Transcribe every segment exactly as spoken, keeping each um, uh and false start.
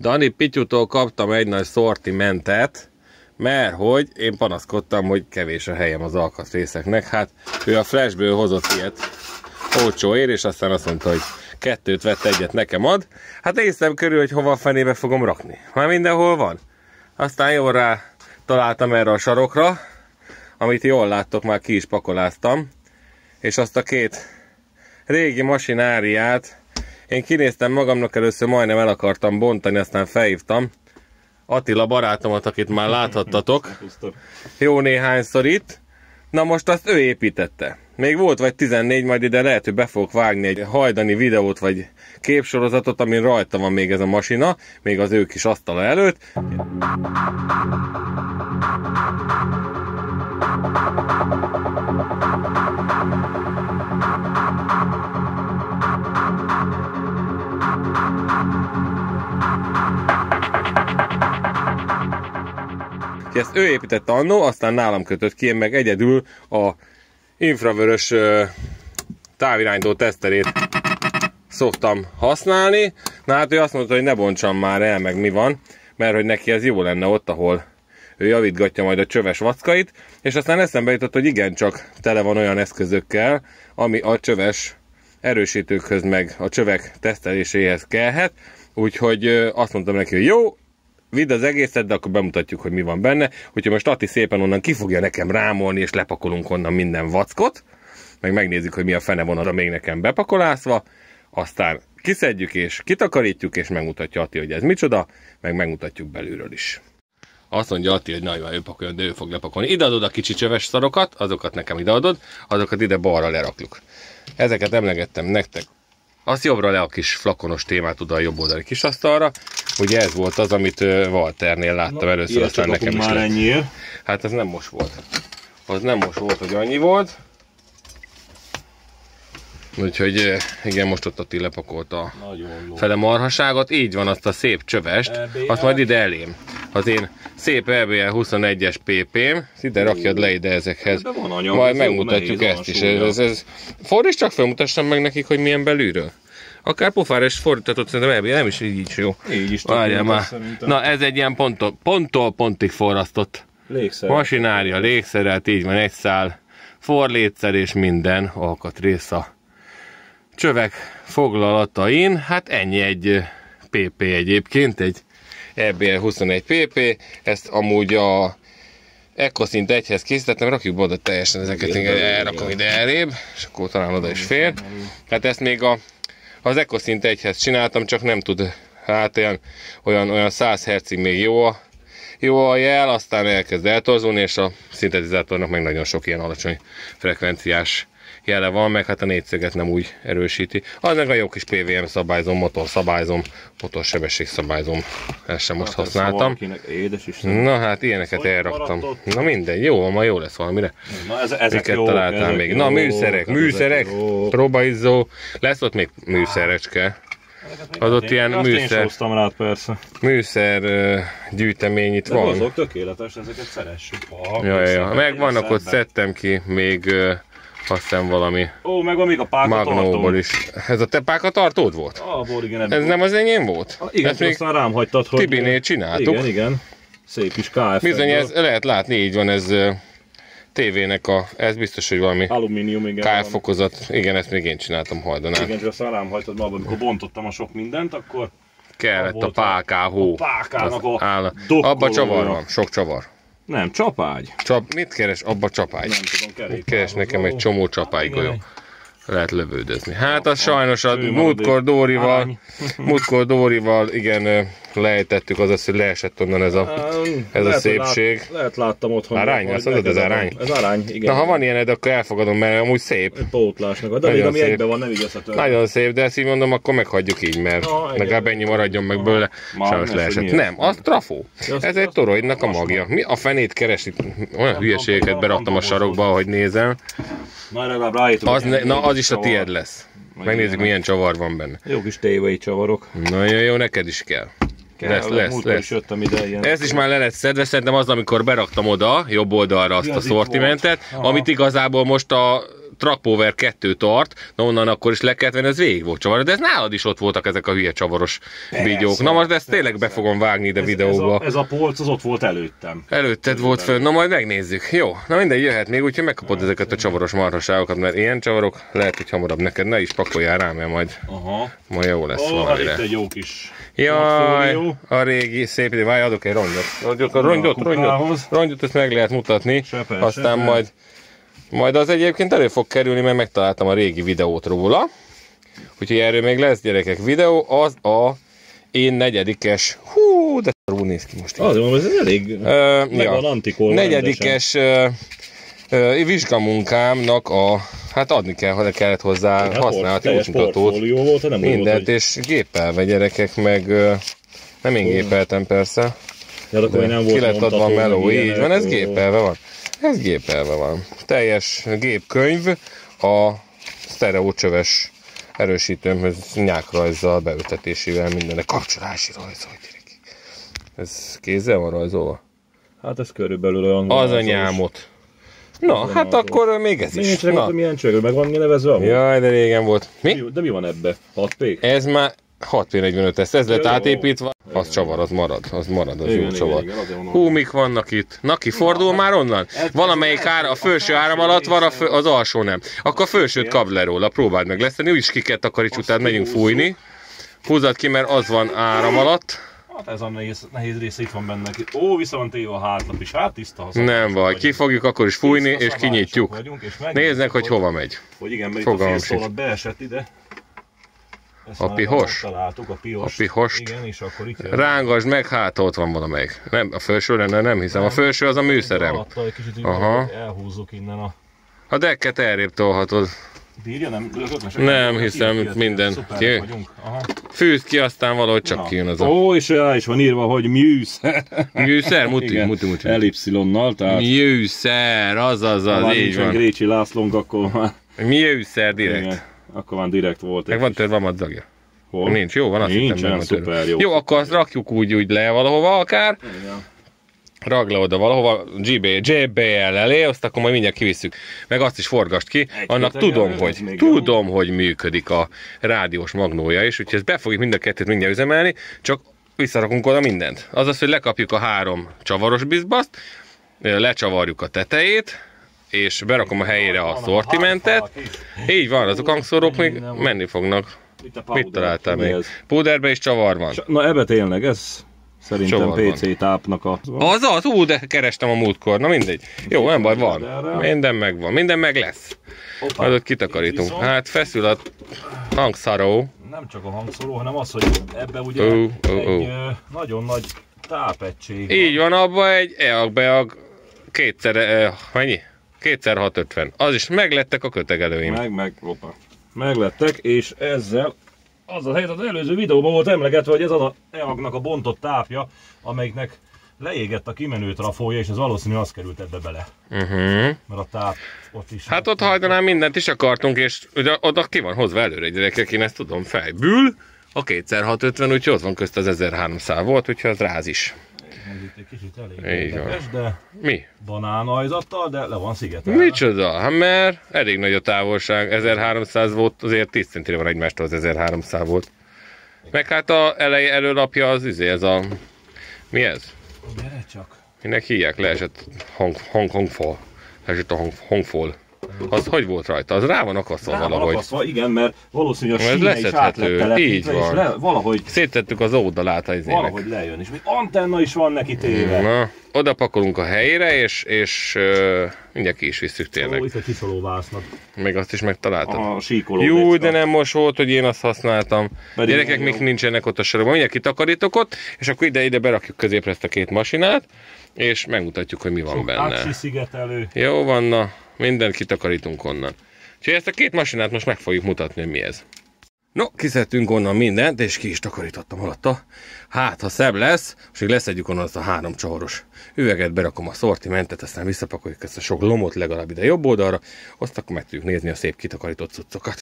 Dani Pityutól kaptam egy nagy szortimentet, mert hogy én panaszkodtam, hogy kevés a helyem az alkatrészeknek. Hát ő a Flashből hozott ilyet olcsó ér, és aztán azt mondta, hogy kettőt vett, egyet nekem ad. Hát néztem körül, hogy hova a fenébe fogom rakni. Már mindenhol van. Aztán jól rá találtam erre a sarokra, amit jól láttok, már ki is pakoláztam. És azt a két régi masináriát én kinéztem magamnak, először majdnem el akartam bontani, aztán felhívtam Attila barátomat, akit már láthattatok jó néhányszor itt. Na most azt ő építette. Még volt vagy tizennégy, majd ide lehet, hogy be fogok vágni egy hajdani videót, vagy képsorozatot, amin rajta van még ez a masina, még az ő kis asztala előtt. Ezt ő építette annó, aztán nálam kötött ki, én meg egyedül a infravörös távirányító teszterét szoktam használni. Na hát ő azt mondta, hogy ne bontsam már el, meg mi van, mert hogy neki ez jó lenne ott, ahol ő javítgatja majd a csöves vackait, és aztán eszembe jutott, hogy igencsak tele van olyan eszközökkel, ami a csöves erősítőkhöz, meg a csövek teszteléséhez kellhet, úgyhogy azt mondtam neki, hogy jó, vidd az egészet, de akkor bemutatjuk, hogy mi van benne. Úgyhogy most Ati szépen onnan ki fogja nekem rámolni, és lepakolunk onnan minden vackot, meg megnézzük, hogy mi a fene van arra még nekem bepakolászva, aztán kiszedjük és kitakarítjuk, és megmutatja Ati, hogy ez micsoda, meg megmutatjuk belülről is. Azt mondja Ati, hogy nagyon ő pakoljon, de ő fog lepakolni. Ideadod a kicsi csöves szarokat, azokat nekem ideadod, azokat ide balra lerakjuk. Ezeket emlegettem nektek. Azt jobbra le a kis flakonos témát oda a jobb oldali kis asztalra. Ugye ez volt az, amit Walternél láttam. Na, először, aztán nekem is lett. Ennyiért. Hát ez nem most volt. Az nem most volt, hogy annyi volt. Úgyhogy igen, most ott Atti lepakolta a fele marhaságot. Így van, azt a szép csövest, E B L. Azt majd ide elém. Az én szép E B L huszonegyes pé pém, ide rakjad le ide ezekhez. Anyag, majd megmutatjuk ezt is. Ez, ez. Fordíts csak, felmutassam meg nekik, hogy milyen belülről. Akár pofára is fordítatott, szerintem E B L nem is így jó. Így is várjál már. Szerintem. Na ez egy ilyen ponttól, ponttól pontig forrasztott masinária, légszerelt, így van, egy szál forlétszer és minden alkatrész a csövek foglalatain. Hát ennyi egy pé pé egyébként, egy E B L huszonegy pé pé. Ezt amúgy a Ecosint egyhez készítettem, rakjuk be oda teljesen ezeket, elrakom ide elébb, és akkor talán oda is fér. Hát ezt még a, az Ecosint egyhez csináltam, csak nem tud, hát olyan, olyan, olyan száz hertzig még jó a, jó a jel, aztán elkezd eltorzulni, és a szintetizátornak meg nagyon sok ilyen alacsony frekvenciás jele van, meg hát a négyszöget nem úgy erősíti. Az meg a jó kis pé vé em szabályzom, motor szabályzom, motorsebesség szabályzom, ezt sem most használtam. Na hát ilyeneket elraktam. Na mindegy, jó, ma jó lesz valamire. Na ez, ezek jó, találtál ezek még. Jó, Na műszerek, műszerek, próbaizzó, lesz ott még műszerecske. Az ott ilyen műszer, rád, persze. műszer uh, gyűjtemény itt de van. azok tökéletes, ezeket szeressük. Aha, ja, ja. Meg vannak ott, szedtem ki még uh, azt hiszem valami. Ó, meg van még a pákatartó is. Ez a te pákatartód volt? Ah, igen, ez nem az enyém volt? Ah, igen, még aztán rám hagytad, hogy... Tibinél csináltuk. Igen, igen. Szép is ká ef. Bizony, ez lehet látni, így van, ez uh, tévének a... Ez biztos, hogy valami alumínium, igen. ká ef fokozat. Igen, ezt még én csináltam hajdanál. Igen, csak aztán rám hagytad ma, amikor bontottam a sok mindent, akkor... Kellett a pákáhó. A pákának a áll... Abba csavar van, sok csavar. Nem, csapágy. Csap... Mit keres? Abba csapágy. Nem tudom, kerék. Keres nekem egy csomó csapágy golyó. Lehet lövődözni. Hát az sajnos a múltkor Dórival, múltkor Dórival, igen, lejtettük, azaz, hogy leesett onnan ez a, ez a szépség. Lát, lehet láttam otthon. Arány, azt mondod, ez arány? Ez arány, igen. Na, ha van ilyened, akkor elfogadom, mert amúgy szép. Pótlásnak, de még ami egyben van, nem igazható. Nagyon szép, de ezt így mondom, akkor meghagyjuk így, mert legalább ennyi maradjon meg bőle. Sajnos leesett. Nem, az trafó. Ez egy toroidnak a magja. Mi a fenét keres itt? Olyan hülyeségeket beraktam a sarokba, ahogy nézem. Na, legalább rájöttünk. Az, ne, na, az is a tied lesz. Megnézzük, milyen csavar van benne. Jó kis tévei csavarok. Nagyon jó, neked is kell. kell lesz, lesz, lesz. Is ide, ilyen ezt is már le lett szedve, szerintem az, amikor beraktam oda, jobb oldalra azt ja, a szortimentet, amit igazából most a Trackpower kettő tart, na onnan akkor is le kellett venni, ez végig volt csavar. De ez nálad is ott voltak ezek a hülye csavaros videók. Na most ezt tényleg be fogom vágni ide ez, videóba. Ez a, ez a polc az ott volt előttem. Előtted volt fönn, na majd megnézzük. Jó, na mindegy, jöhet még, úgyhogy megkapod ezeket a csavaros marhaságokat, mert ilyen csavarok lehet, hogy hamarabb neked ne is pakoljál rám, mert majd, Aha. majd jó lesz oh, valamire. Hát itt egy jó kis Jaj, a régi szép idő, várj, adok egy rongyot. Rongyot, rongyot, rongyot, rongyot, ezt meg lehet mutatni, sepe, aztán sepe. majd majd az egyébként elő fog kerülni, mert megtaláltam a régi videót róla. Úgyhogy erről még lesz, gyerekek, videó, az a én negyedikes, hú, de szarul néz ki most. Azért mondom, ez elég uh, meg ja. van antikol. Negyedikes uh, uh, vizsgamunkámnak a, hát adni kell, hogy kellett hozzá hát használati útmutatót, mindent, és gépelve gyerekek, meg uh, nem én gépeltem persze, ja, de nem ki lett adva a meló, így van, ez gépelve van. Ez gépelve van. Teljes gépkönyv a sztereócsöves erősítőmhöz nyákrajzzal, beültetésével, mindennek kapcsolási rajzol, gyerekek. Ez kézzel van rajzolva? Hát ez körülbelül olyan... Az a nyámot. Na, az hát akkor még ez is. Még csak milyen csögő, meg van mi nevezve ahol? Jaj, de régen volt. Mi? De mi van ebbe? hat pé? Ez már hat pé negyvenöt, ez, ez lett átépítve. Az csavar, az marad, az marad, az igen, jó csavar. Hú, mik vannak itt? Na, kifordul már onnan? Valamelyik ára, a felső áram alatt van, a fő, az alsó nem. Akkor a felsőt kapd le róla, próbáld meg leszteni, úgyis ki kell takaríts, után megyünk fújni. Húzzad ki, mert az van áram alatt. Hát ez a nehéz, nehéz része itt van benne. Ó, vissza van téve a hátlap is, hát tiszta. Nem baj, ki fogjuk akkor is fújni, és kinyitjuk. Nézznek, hogy hova megy. Hogy igen, mert itt a félszólat beesett ide. Ezt a pihos? Találtuk, a pihos. A pihost. Igen, és akkor itt rángasd meg, hát ott van valamelyik. Nem, a felső lenne, nem hiszem. A felső az a műszerem. Aha. Elhúzzuk innen a... A decket elrébb tolhatod. Bírja, nem? Nem hiszem, minden. Fűzd ki, aztán valahogy csak na. Kijön az a... Ó, és rá is van írva, hogy műszer. Műszer? Muti, muti, muti. Elipszilonnal, tehát... Műszer, az, az, az, így van. Ha Grécsi Lászlónk, akkor már... Műszer direkt. Igen. Akkor van direkt volt. Meg van törve a madzagja. Hol? Nincs, jó, van, azt nincs, hittem, szuper, jó. Jó, akkor azt rakjuk úgy, úgy le valahova akár. Igen. Ragd le oda valahova, jé bé el elé, azt akkor majd mindjárt kivisszük. Meg azt is forgast ki, egy annak tudom, el, hogy, tudom, hogy működik a rádiós magnója is, úgyhogy ezt be fogjuk mind a kettőt mindjárt üzemelni, csak visszarakunk oda mindent. Azaz, hogy lekapjuk a három csavaros bizbaszt, lecsavarjuk a tetejét, és berakom a helyére a szortimentet. Így van, azok hangszórók még menni fognak. Mit találtál még? Púderbe is csavar van. Na ebbe tényleg, ez szerintem pé cé tápnak a... Az az, ú, de kerestem a múltkor, na mindegy. Jó, nem baj, van. Minden megvan, minden meg lesz. Majd ott kitakarítunk. Hát feszül a hangszaró. Nem csak a hangszóró, hanem az, hogy ebbe ugye uh, uh, uh. egy nagyon nagy tápegység. Így van, abban egy eag-beag kétszer, eh, mennyi? Kétszer hatszázötven. Az is meglettek a kötegelőim. Meg, meg, opa. Meglettek, és ezzel az a helyzet, az előző videóban volt emlegetve, hogy ez az a eagnak a bontott tápja, amelyiknek leégett a kimenő trafója, és ez valószínű az került ebbe bele. Uh-huh. Mert a táp ott is... Hát ott hajdanán mindent is akartunk, és ugye oda ki van hozva előre, gyerekek, én ezt tudom fejből. A kétszer hatszázötven, úgyhogy ott van közt az ezerháromszáz volt, úgyhogy az ráz is. Ez itt egy kicsit elég érdekes, de mi? Banánajzattal, de le van szigetelve. Micsoda? Hát mert elég nagy a távolság, ezerháromszáz volt, azért tíz centire van egymástól, az ezerháromszáz volt. Meg hát a elej előlapja az izé, ez a... Mi ez? Gyere csak. Minek hívják? Leesett hang, hang, hangfal. Leesett a hang, hangfal. Az hogy volt rajta? Az rá van akasztva rá valahogy. Van akasztva, igen, mert valószínűleg a síne is át lett telepítve, így van. Le, valahogy... Széttettük az oldalát az izének. Valahogy lejön, és még antenna is van neki téve. Na, oda pakolunk a helyére, és, és uh, mindjárt ki is visszük tényleg. Ó, itt egy kiszolóvásznak. Még azt is megtaláltam. A síkoló. Jó, de nem most volt, hogy én azt használtam. Pedig gyerekek még nincsenek ott a sorokban. Mindjárt kitakarítok ott, és akkor ide-ide berakjuk középre ezt a két masinát, és megmutatjuk, hogy mi van sok benne. Szigetelő. Jó van, na. Mindent kitakarítunk onnan. Úgyhogy ezt a két masinát most meg fogjuk mutatni, hogy mi ez. No, kiszedtünk onnan mindent, és ki is takarítottam alatta. Hát, ha szebb lesz, most így leszedjük onnan azt a három csavaros üveget, berakom a szortimentet, aztán visszapakoljuk ezt a sok lomot legalább ide jobb oldalra, azt akkor meg tudjuk nézni a szép kitakarított cuccokat.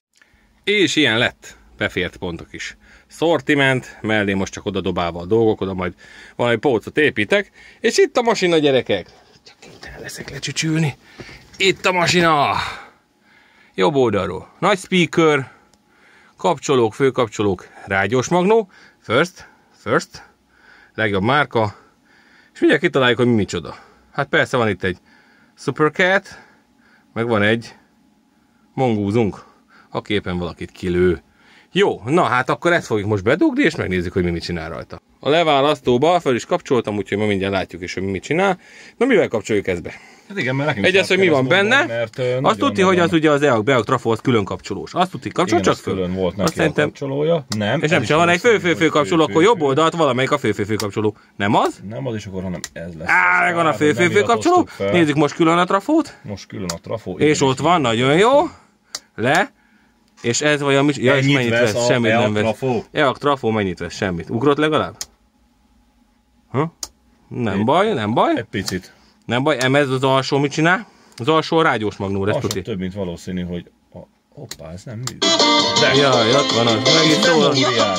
És ilyen lett. Befért pontok is. Szortiment, mellé most csak oda dobálva a dolgok, oda majd valami polcot építek, és itt a masina, gyerekek. Csak kénytelen leszek lecsücsülni. Itt a masina! Jobb oldalról nagy speaker, kapcsolók, főkapcsolók, rádiós magnó, first, first, legjobb márka, és mindjárt kitaláljuk, hogy mi micsoda. Hát persze van itt egy Supercat, meg van egy mongúzunk, aki éppen valakit kilő. Jó, na hát akkor ezt fogjuk most bedugni, és megnézzük, hogy mi mit csinál rajta. A leválasztóba fel is kapcsoltam, úgyhogy ma mindjárt látjuk is, hogy mi mit csinál. Na mivel kapcsoljuk ezt be? Hát igen, mert nekünk egy az, hogy mi van benne, mondom, mert, uh, azt tudti, hogy az ugye az E A K Beag trafóhoz külön kapcsolós. Azt tudti, kapcsol csak föl. Külön volt neki a kapcsolója. Nem. És nem csak van egy fő-fő-fő kapcsoló, akkor jobb oldalt valamelyik a fő-fő-fő kapcsoló. Nem az? Nem az is akkor, hanem ez lesz. Á, meg van a fő-fő-fő kapcsoló. Nézzük most külön a trafót. Most külön a trafó. És ott van, nagyon jó. Le. És ez vajon is... Ja, és mennyit vesz? Semmit nem vesz. E A K trafó mennyit vesz? Semmit. Ugrott legalább? Ha? Nem baj, nem baj. Egy picit. Nem baj, em ez az alsó mit csinál? Az alsó rádiós magnó, ezt tudni. Több, mint valószínű, hogy... A... Hoppá, ez nem működik. De... Jaj, ott van az. Meg is szól.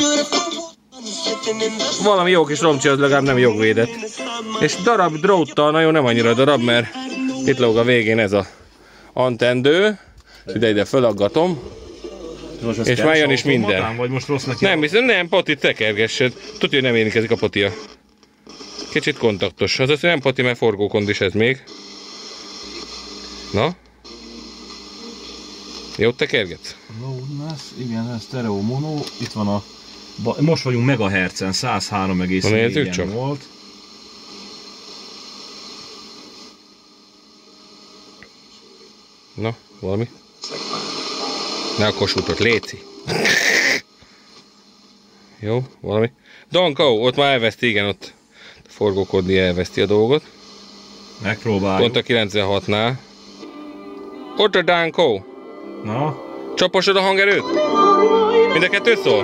Valami jó kis romcsi, az legalább nem jogvédett. És darab dróttal, nagyon nem annyira darab, mert itt lóg a végén ez a antendő. Ide-ide fölaggatom. És már jön is minden. Vagy most rossz neki? Nem hiszem, nem, Poti, tekergessed. Tudja, hogy nem érintkezik a Potia. Kicsit kontaktos. Az az, hogy nem Poti, mert forgókondis ez még. Na? Jót tekergetsz? Igen, ez stereo mono. Itt van a... Most vagyunk megahertzen, száz három egész négyen volt. Na, valami? Ne a Kossuthot, léci. Jó, valami. Don't go, ott már elveszti, igen, ott forgókodni elveszti a dolgot. Megpróbáljuk. Pont a kilencvenhatnál. Ott a Danko. Na? Csaposod a hangerőt? Mind a kettő szól?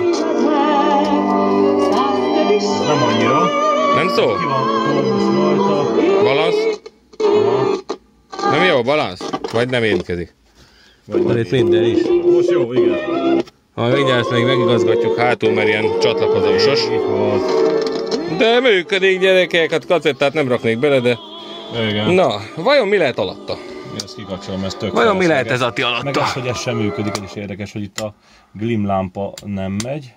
Nem annyira. Nem szól? Ki van rajta. Balansz? Aha. Nem jó, balansz? Vagy nem érkezik? Van itt minden is. Most jó, igen. Ha mindjárt meg megigazgatjuk hátul, mert ilyen csatlakozósos. De működik, gyerekek, hát kacettát nem raknék bele, de... Igen. Na, vajon mi lehet alatta? Ezt kikapcsolom, ez tök vajon mi lehet ez Ati alatta? Meg az, hogy ez sem működik, ez is érdekes, hogy itt a glim lámpa nem megy.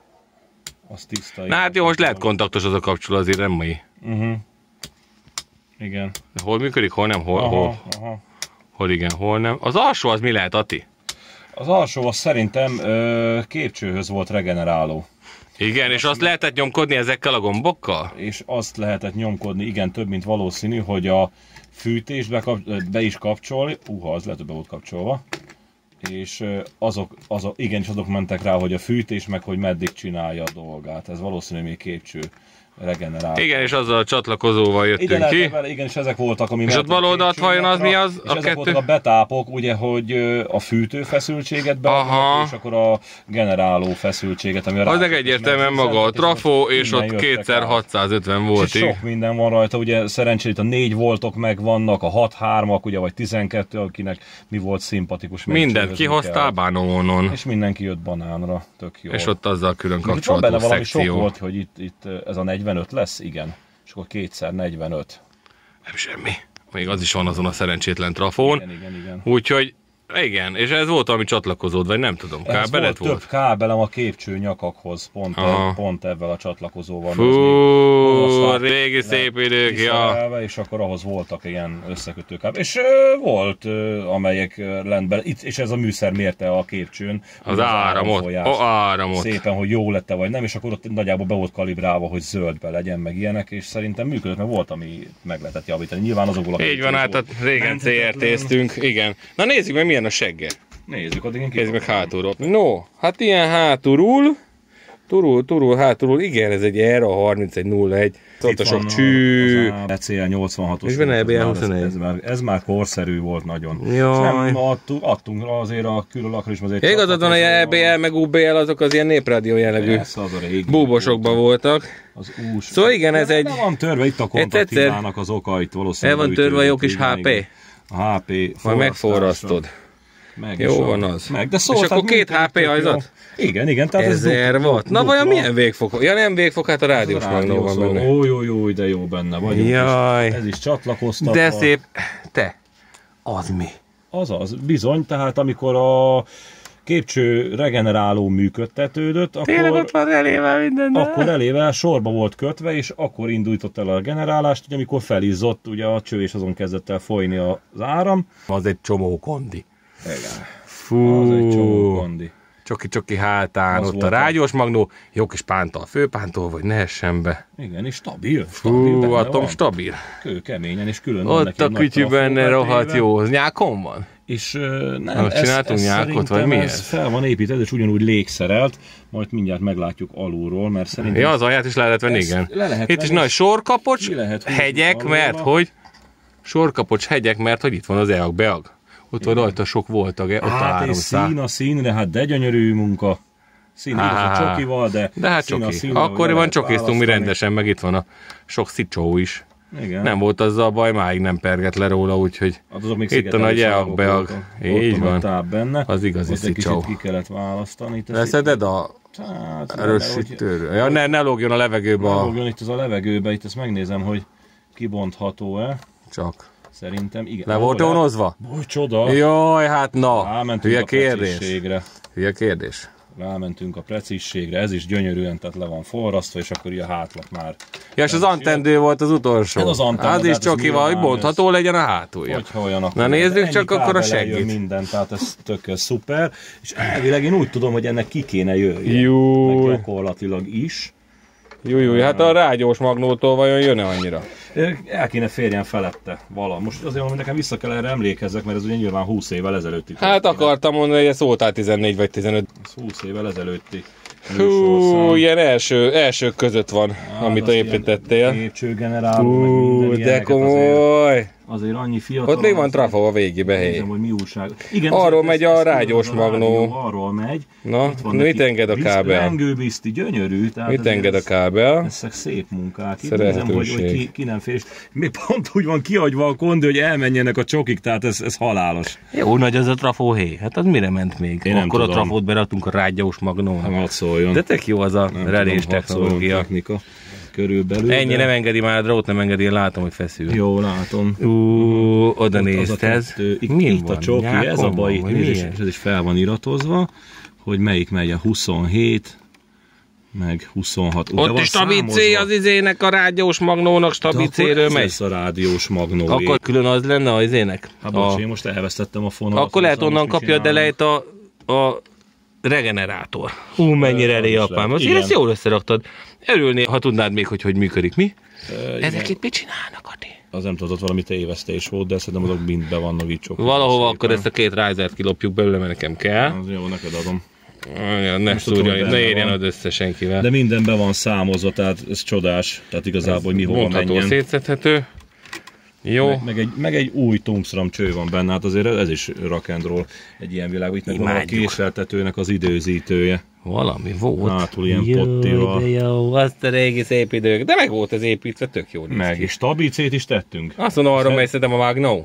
Az tiszta. Na hát jó, most lehet kontaktos az a kapcsoló, azért nem mai. Uh-huh. Igen. De hol működik, hol nem, hol, aha, hol? Aha. Hol igen, hol nem. Az alsó az mi lehet, Ati? Az alsó az szerintem ö, képcsőhöz volt regeneráló. Igen, és azt lehetett nyomkodni ezekkel a gombokkal? És azt lehetett nyomkodni, igen, több mint valószínű, hogy a fűtést be, be is kapcsol, uha, az lehet, hogy be volt kapcsolva, és azok, azok, igenis azok mentek rá, hogy a fűtés, meg hogy meddig csinálja a dolgát. Ez valószínű még képcső regeneráló. Igen, és azzal a csatlakozóval jöttünk igen, ki. Vele, igen, és ezek voltak, ami... És ott bal oldalt vajon az mi az? És a ezek kettő? Voltak a betápok, ugye, hogy a fűtőfeszültséget beadnak, és akkor a generáló feszültséget, ami a az meg egyértelműen maga a trafó, és ott kétszer hatszázötven volt. És sok minden van rajta, ugye szerencsére itt a négy voltok megvannak, a hat hármak, ugye, vagy tizenkettő, akinek mi volt szimpatikus. Mindent kihoztál bánonon. És mindenki jött banánra, tök jó. És ott azzal külön kapcsolatos szekció. Sok volt, hogy itt, itt ez a negyvenöt lesz, igen. És akkor kétszer negyvenöt. Nem semmi. Még az is van azon a szerencsétlen trafón. Igen, igen, igen. Úgyhogy igen, és ez volt valami csatlakozód, vagy nem tudom, kábelet volt? Több kábelem a képcső nyakakhoz, pont, e, pont ebben a csatlakozóval. Fú, régi szép idők, ja. És akkor ahhoz voltak ilyen összekötő kábel. És uh, volt, uh, amelyek uh, lent bele, itt, és ez a műszer mérte a képcsőn. Az, az áramot, a áramot. Szépen, hogy jó lett-e vagy nem, és akkor ott nagyjából be volt kalibrálva, hogy zöldbe legyen, meg ilyenek, és szerintem működött, mert volt, ami meg lehetett javítani. Nyilván azokból a így van, hát régen cé er té-ztünk, igen. Na nézzük meg, milyen a segge. Nézzük, addig én nézzük meg hátulról. No, hát ilyen hátulról, turul, turul, hátulról, igen, ez egy er á harmincegy nulla egy, ott a sok csű. A cé el nyolcvanhatos. És benne é bé el huszonegy. Ez, ez, már, ez már korszerű volt nagyon. Jaj. Nem adtunk, adtunk azért a különlakra is. Ja, igazad van, hogy é bé el meg u bé el azok az ilyen néprádió jellegű búbosokban voltak. Az ús. Szóval igen, ez egy... Nem van törve itt a kontaktívának az okait valószínűleg. El van törve a jó kis há pé. A há pé majd megforrasztod. Meg jó van az. Meg, de szó, és akkor két há pé ajzat? Igen, igen. Tehát ezer ez watt. Na vajon milyen végfok? Ja nem végfok, hát a rádiós magnó van benne. Ó, jó, jó, de jó benne vagyunk. Jaj. Ez is csatlakoztatva. De szép. Te. Az mi? Azaz, bizony, tehát amikor a képcső regeneráló működtetődött, Tényleg akkor, ott van elével minden, de... akkor elével sorba volt kötve, és akkor indított el a generálást, ugye, amikor felizzott ugye a cső, és azon kezdett el folyni az áram. Az egy csomó kondi. Igen. Fú, az egy csomó kondi. Csoki-csoki hátán, Az ott a rágyós magnó, jó kis pántal, főpántól, vagy ne essen be. Igen, és stabil. stabil Fú, atom stabil. Kőkeményen, és külön ott a kütyű benne rohadt jó, az nyákon van? És uh, nem, most csináltunk nyákot, vagy mi ez? Fel van épített, és ugyanúgy légszerelt, majd mindjárt meglátjuk alulról, mert szerintem... Ja, az alját is le lehet venni, igen. Le lehet itt venni, is nagy sorkapocs, lehet hegyek, mert hogy... Sorkapocs, hegyek, mert hogy itt van az eag, beag. Ott van rajta sok volt, ott hát a három szá. szín a színre, hát de gyönyörű munka. Szín a csokival, de... De hát csoki. Színre, akkoriban csokiztunk mi rendesen, meg itt van a sok szicsó is. Igen. Nem volt azzal a baj, máig nem pergett le róla, úgyhogy hát itt a nagy eag, beag. Így van. Benne. Az igazi szicsó. Ki kellett választani. Leszeded a erősítőről? Ja, ne, ne lógjon a levegőbe. Ne lógjon itt az a levegőbe, itt ezt megnézem, hogy kibontható-e. Csak. Szerintem igen. Le volt vonozva? Búj, csoda. Jaj, hát na. Hülye kérdés. Hülye kérdés. Rámentünk a precízségre, ez is gyönyörűen, tehát le van forrasztva, és akkor így a hátlat már... Ja, és az antendő volt az utolsó. Ez az antenna, az is csokival, hogy bontható legyen a hátulja. Hogyha olyan, akkor... Na nézzük csak akkor a segít. Minden, tehát ez tök szuper. És elvileg én úgy tudom, hogy ennek ki kéne jöjjön. Jó. Meg gyakorlatilag is. Jó, jó, hát a rágyós magnótól vajon jön-e annyira? El kéne férjen felette vala. Most azért mondom, nekem vissza kell erre emlékezzek, mert ez ugye nyilván húsz évvel ezelőtti. Hát akartam mondani, hogy ez voltál tizennégy vagy tizenöt. Ez húsz évvel ezelőtti. Hú, ilyen első, elsők között van, ah, amit építettél. Képcsőgeneráló, de komoly! Azért, azért annyi fiatal... Ott még van trafó a végébe, hely. Hogy mi újság. Igen, arról megy a rágyós magnó. Arról megy. Na, mit enged a kábel? Lengőbizti, gyönyörű. Mit enged a kábel? Ezek szép munkák. Nézem, hogy, hogy ki, ki nem fér. Még pont úgy van kihagyva a kondi, hogy elmenjenek a csokik, tehát ez, ez halálos. Jó nagy az a trafóhéj. Hát az mire ment még? Én akkor a trafót beraktunk a rágyós magnónak. Hát szóljon. De tök jó az a relés technológia. Technika. Körülbelül. Ennyi de... nem engedi már, a drót nem engedi, én látom, hogy feszül. Jó, látom. Ú, oda nézd, ez. Itt, itt a csoki, ez a baj, és ez is fel van iratozva, hogy melyik megy a huszonhét, meg huszonhat. Ott is stabicé az izének, a rádiós magnónak stabicéről megy. Ez a rádiós magnó. Akkor külön az lenne az izének? Hát bocs, én most elvesztettem a fonalat. Akkor lehet onnan kapja a delejt a, a regenerátor. Hú, mennyire elé apám. Azért ezt jól összeraktad. Örülnél, ha tudnád még, hogy hogy működik. Mi? E, Ezek itt mit csinálnak, Ati? Az nem tudott, valami tévesztés volt, de szerintem azok mind be vannak így csokok. Valahova akkor ezt a két Risert kilopjuk belőle, mert nekem kell. Az jó, neked adom. Ja, ne szúrja, ne érjen az össze senkivel. De minden be van számozva, tehát ez csodás. Tehát igazából, hogy mi hova menjen. Szétszedhető. Jó. Meg, meg, egy, meg egy új tungstram cső van benne, hát azért ez is rock and roll egy ilyen világ. Itt meg a késleltetőnek az időzítője. Valami volt. Hátul ilyen pottival. Jó, azt a régi szép idők. De meg volt ez építve, tök jó. Meg is stabicét is tettünk. Azt mondom, arra megy szerintem a Magnó.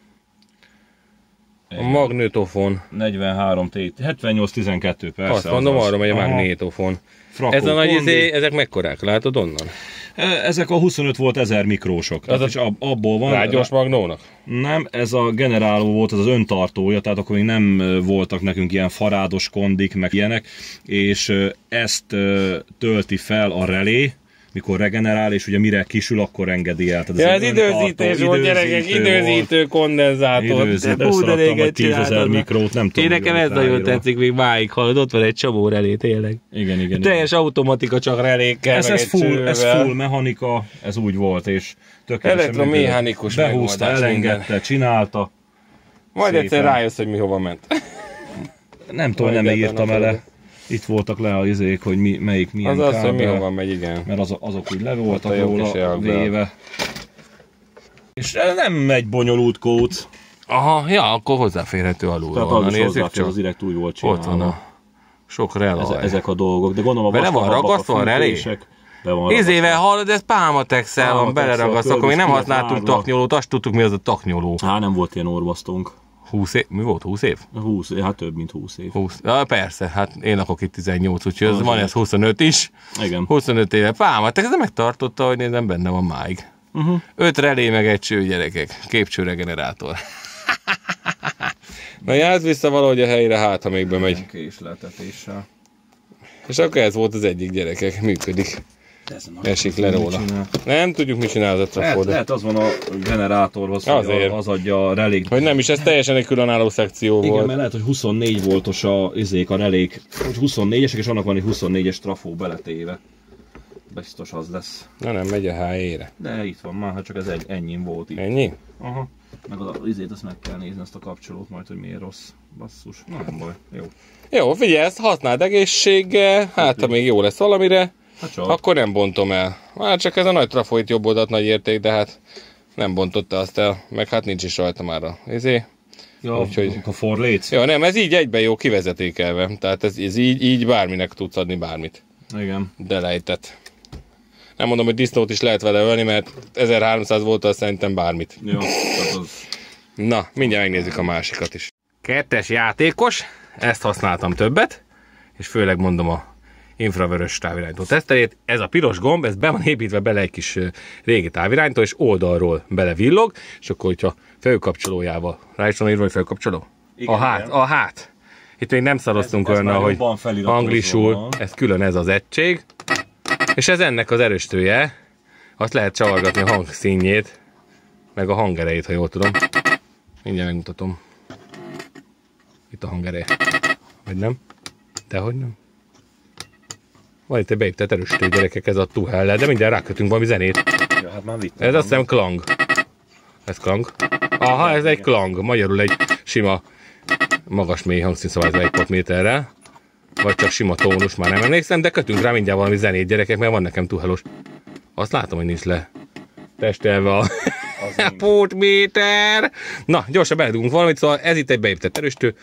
A magnetofon. negyvenhárom T, hetvennyolc tizenkettő persze. Azt mondom, arra megy a magnetofon. Frakó, ez a nagy izé, ezek mekkorák, látod onnan? Ezek a huszonöt volt ezer mikrósok. Az és ab, abból van. Rágyós magnónak? Nem, ez a generáló volt, ez az öntartója, tehát akkor még nem voltak nekünk ilyen farádos kondik, meg ilyenek, és ezt tölti fel a relé, mikor regenerál, és ugye mire kisül, akkor engedi el. Tehát ez ja, ez időzítés volt, gyerekek, időzítő kondenzátor. Időzítő, összeraktam vagy tízezer mikrót, nem tudom. Én nekem ez nagyon tetszik, még máig hallod, ott van egy csomó relé, tényleg. Igen, igen. Teljes igen. Automatika, csak relékkel, ez, meg ez, egy full, ez full mechanika, ez úgy volt, és tökéletesen elektromechanikus behúzta, elengedte, csinálta. Majd szépen. Egyszer rájössz, hogy mi hova ment. Nem tudom, nem írtam ele. Itt voltak le az izék, hogy mi, melyik milyen az kábel. Az, hogy mi hova megy, igen. Mert az, azok úgy le voltak róla véve. És nem egy bonyolult kóc. Aha, ja, akkor hozzáférhető alulról. Tehát az is hozzáfér, az direkt úgy volt csinálva. Ott van a sok relaj. Eze, ezek a dolgok, de gondolom a be van ragasztva a relé? Izével hallod, ez pálmatexszel van beleragasztva, akkor még nem használtunk taknyolót, azt tudtuk, mi az a taknyoló. Há, nem volt ilyen orvasztónk. húsz év? Mi volt? húsz év? húsz, hát több, mint húsz év. húsz. Ja, persze, hát én lakok itt tizennyolc, úgyhogy az van ez huszonöt is. Igen. huszonöt éve. Pálmat, ez megtartotta, hogy nézem, benne van máig. Uh-huh. öt relé meg egy cső, gyerekek. Képcső regenerátor. Na jársz vissza valahogy a helyre, hát ha még bemegy. Késleltetéssel. És akkor ez volt az egyik, gyerekek, működik. Esik le róla. Nem tudjuk, mit csinál az a trafó. Lehet, lehet az van a generátorhoz, hogy az adja a relék. Hogy nem is, ez teljesen egy különálló szekció igen, volt. Igen, mert lehet, hogy huszonnégy voltos a, izék, a relék. Hogy huszonnégyesek, és annak van egy huszonnégyes trafó beletéve. Biztos az lesz. Na nem, megy a há é-re. De itt van már, hát csak ez egy, ennyin volt itt. Ennyi? Aha. Meg az izét, azt meg kell nézni, azt a kapcsolót majd, hogy miért rossz. Basszus. Na nem baj, jó. Jó, figyelj, ezt használd egészséggel, hát ha még jó lesz valamire, hát akkor nem bontom el. Már csak ez a nagy trafó itt jobb oldalt nagy érték, de hát nem bontotta azt el, meg hát nincs is rajta már a izé. Ja, úgyhogy... a forléc. Jó, nem, ez így egyben jó kivezetékelve, tehát ez, ez így, így bárminek tudsz adni bármit. Igen. De lejtett. Nem mondom, hogy disznót is lehet vele ölni, mert ezerháromszáz volttal szerintem bármit. Jó, tehát az... Na, mindjárt megnézzük a másikat is. Kettes játékos, ezt használtam többet, és főleg mondom a infravörös távirányító tesztelét. Ez a piros gomb, ez be van építve bele egy kis régi távirányító, és oldalról bele villog, és akkor, hogyha felkapcsolójával, rá is van írva, hogy felkapcsoló? Igen, a hát, igen. a hát. Itt még nem szaroztunk olyan, hogy anglisul, ez külön ez az egység. És ez ennek az erősítője, azt lehet csavargatni a hangszínjét, meg a hangerejét, ha jól tudom. Mindjárt megmutatom. Itt a hangereje. Vagy nem? Dehogy nem. Van itt egy beépített erősítő, gyerekek, ez a Tuhellel, de mindjárt rákötünk valami zenét. Ja, hát már vittem. Ez azt hiszem klang. Ez klang. Aha, ez egy klang. Magyarul egy sima, magas mély hangszínszabályzó egy potméterrel. Vagy csak sima tónus, már nem emlékszem, de kötünk rá mindjárt valami zenét, gyerekek, mert van nekem Tuhelos. Azt látom, hogy nincs le testelve a potméter. Na, gyorsan beledugunk valamit, szóval ez itt egy beépített erősítő,